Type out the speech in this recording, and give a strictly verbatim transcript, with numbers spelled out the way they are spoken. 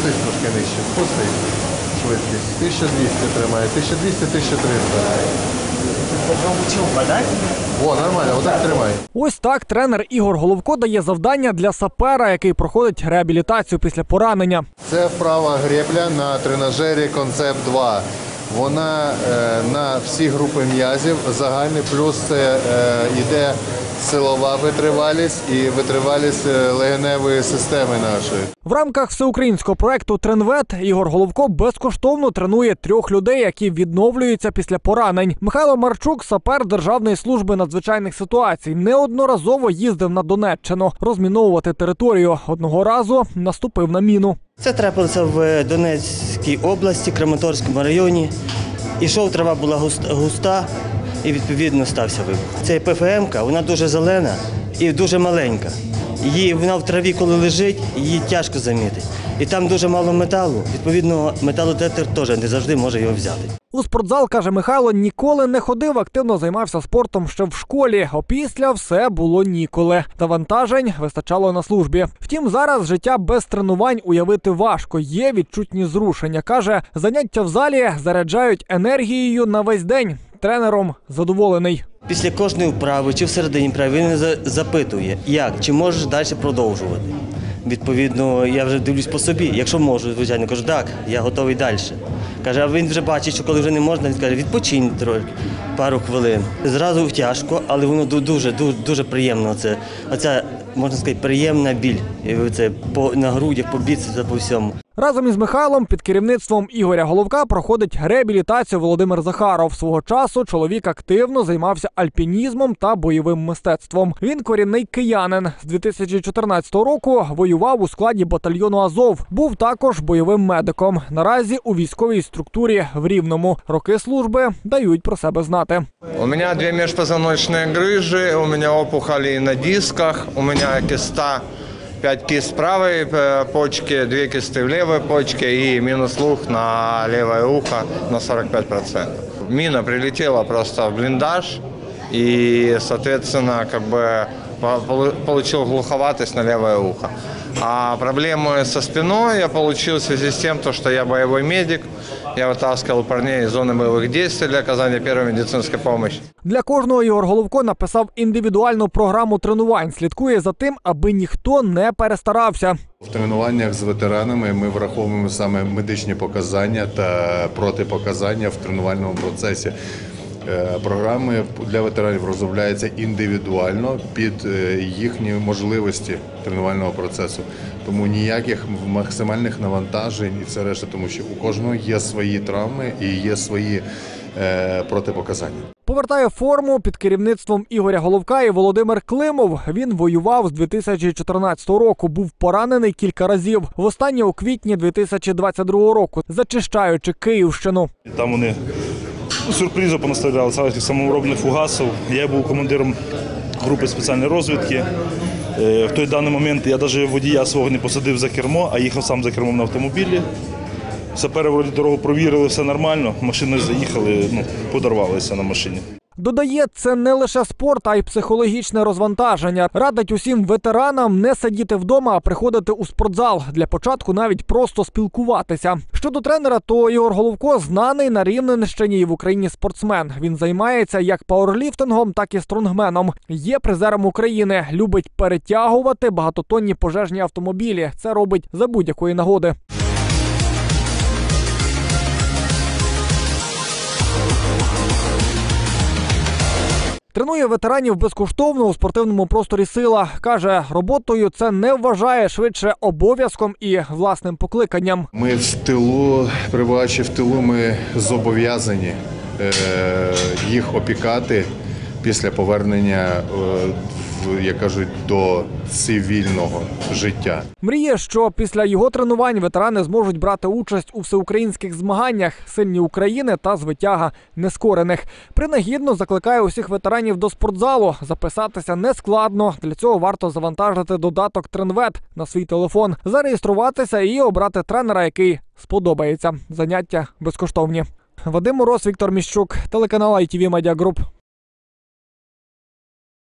Спустись трошки нижче. Спустись. Швидкість. тисяча двісті тримає. тисяча двісті - тисяча триста. О, нормально, отак тримай. Ось так тренер Ігор Головко дає завдання для сапера, який проходить реабілітацію після поранення. Це вправа гребля на тренажері «Концепт два». Вона е, на всі групи м'язів, загальний, плюс це е, йде силова витривалість і витривалість легеневої системи нашої. В рамках всеукраїнського проекту «Тренвет» Ігор Головко безкоштовно тренує трьох людей, які відновлюються після поранень. Михайло Марчук – сапер Державної служби надзвичайних ситуацій. Неодноразово їздив на Донеччину розміновувати територію. Одного разу наступив на міну. Це трапилося в Донецькій області, Краматорському районі. Ішов, трава була густа і відповідно стався вибух. Це ПФМ-ка, вона дуже зелена і дуже маленька. Її, вона в траві, коли лежить, її тяжко замітити. І там дуже мало металу, відповідно, металодетектор теж не завжди може його взяти. У спортзал, каже Михайло, ніколи не ходив, активно займався спортом ще в школі. Опісля все було ніколи. Навантажень вистачало на службі. Втім, зараз життя без тренувань уявити важко. Є відчутні зрушення. Каже, заняття в залі заряджають енергією на весь день. Тренером задоволений. Після кожної вправи чи всередині вправи він запитує, як, чи можеш далі продовжувати. Відповідно, я вже дивлюсь по собі. Якщо можу, звичайно, кажу, так, я готовий далі. Каже, а він вже бачить, що коли вже не можна, він каже, відпочинь трохи, пару хвилин. Зразу тяжко, але воно дуже, дуже, дуже приємно. Це, оця, можна сказати, приємна біль. Це по, на грудях, по біцепсах, по всьому. Разом із Михайлом під керівництвом Ігоря Головка проходить реабілітацію Володимир Захаров. Свого часу чоловік активно займався альпінізмом та бойовим мистецтвом. Він корінний киянин. З дві тисячі чотирнадцятого року воював у складі батальйону «Азов». Був також бойовим медиком. Наразі у військовій структурі в Рівному. Роки служби дають про себе знати. У мене дві міжпозвоночні грижі, у мене опухолі на дисках, у мене киста. Пять кист правой почки, две кисты в левой почке и минус слух на левое ухо на сорок пять процентов. Мина прилетела просто в блиндаж и, соответственно, как бы получил глуховатость на левое ухо. А проблемы со спиной я получил в связи с тем, что я боевой медик. Я вытаскивал парней из зоны боевых действий для оказания первой медицинской помощи. Для кожного Ігор Головко написав індивідуальну програму тренувань. Слідкує за тим, аби ніхто не перестарався. В тренуваннях з ветеранами ми враховуємо саме медичні показання та протипоказання в тренувальному процесі. Програми для ветеранів розробляються індивідуально під їхні можливості тренувального процесу. Тому ніяких максимальних навантажень і все решта, тому що у кожного є свої травми і є свої е, протипоказання. Повертає форму під керівництвом Ігоря Головка і Володимир Климов. Він воював з дві тисячі чотирнадцятого року, був поранений кілька разів. Востаннє у квітні дві тисячі двадцять другого року, зачищаючи Київщину. Там вони сюрпризу понаставляли, саморобних фугасів. Я був командиром групи спеціальної розвідки. В той даний момент я навіть водія свого не посадив за кермо, а їхав сам за кермом на автомобілі. Сапери вроді дорогу провірили, все нормально, машиною заїхали, ну, подорвалися на машині. Додає, це не лише спорт, а й психологічне розвантаження. Радить усім ветеранам не сидіти вдома, а приходити у спортзал. Для початку навіть просто спілкуватися. Щодо тренера, то Ігор Головко знаний на Рівненщині і в Україні спортсмен. Він займається як пауерліфтингом, так і стронгменом. Є призером України. Любить перетягувати багатотонні пожежні автомобілі. Це робить за будь-якої нагоди. Тренує ветеранів безкоштовно у спортивному просторі «Сила». Каже, роботою це не вважає, швидше обов'язком і власним покликанням. Ми в тилу, перебуваючи в тилу, ми зобов'язані е, їх опікати після повернення, е, як кажуть, до цивільного життя. Мріє, що після його тренувань ветерани зможуть брати участь у всеукраїнських змаганнях «Сильні України» та «Звитяга нескорених». Принагідно закликає усіх ветеранів до спортзалу. Записатися не складно. Для цього варто завантажити додаток «Тренвет» на свій телефон, зареєструватися і обрати тренера, який сподобається. Заняття безкоштовні. Вадим Мороз, Віктор Міщук, телеканал ай ті ві Медіа Груп.